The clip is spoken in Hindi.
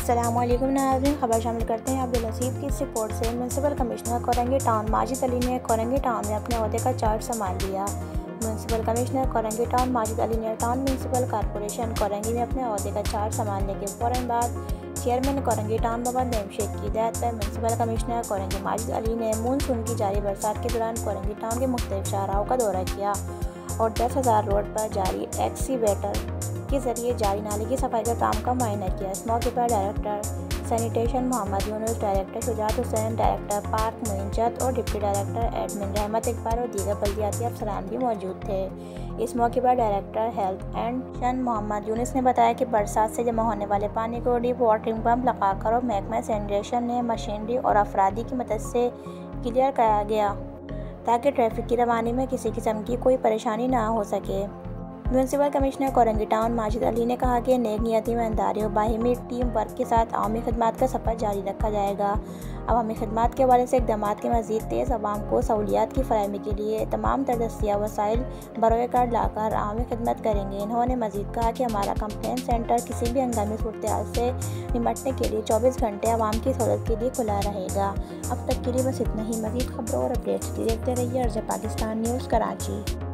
अस्सलामुअलैकुम नाज़रीन, खबर शामिल करते हैं अब्दुल हसीब की इस रिपोर्ट से। Municipal commissioner Korangi town Majid Ali ने कोरंगी टाउन में अपने ओहदे का चार्ज संभाल लिया। Municipal commissioner Korangi town Majid Ali ने टाउन म्यूनसिपल कॉरपोरेशन कोरंगी में अपने ओहदे का चार्ज संभालने के फ़ौरन बाद चेयरमैन कोरंगी टाउन मोहम्मद नईम शेख की हिदायत पर म्यूनसिपल कमिश्नर कोरंगी माजिद अली ने मानसून की जारी बरसात के दौरान कोरंगी टाउन के मुख्तलिफ शाहराहों का दौरा किया और 10,000 रोड पर जारी एक्सीवेटर के जरिए जारी नाले की सफाई का काम का मुआयना किया। इस मौके पर director sanitation Mohammad Yunus, director Shujaat Hussain, director park Muinjat और डिप्टी डायरेक्टर एडमिन रहमत इकबाल और दीगर बल्दियाती अफसरान भी मौजूद थे। इस मौके पर डायरेक्टर हेल्थ एंड शन मोहम्मद यूनुस ने बताया कि बरसात से जमा होने वाले पानी को डीप वाटरिंग पम्प लगाकर और महकमा सैनिटेशन ने मशीनरी और अफरादी की मदद से क्लियर कराया गया ताकि ट्रैफिक की रवानी में किसी किस्म की कोई परेशानी ना हो सके। Municipal commissioner Korangi town Majid Ali ने कहा कि नेक नियती, ईमानदारी और बाहिमी टीम वर्क के साथ अवामी खदमात का सफ़र जारी रखा जाएगा। अवामी खदमात के हवाले से इक़दामात के मज़ीद तेज़ अवाम को सहूलियात की फ़राहमी के लिए तमाम दस्तियाब वसाइल बरोए कार लाकर अवामी खदमत करेंगे। इन्होंने मज़ीद कहा कि हमारा कंप्लेंट सेंटर किसी भी हंगामी सूरत से निपटने के लिए 24 घंटे अवाम की सहूलत के लिए खुला रहेगा। अब तक के लिए बस इतना ही। मज़ीद खबरों और अपडेट्स देखते रहिए अर्ज़ पाकिस्तान न्यूज़ कराची।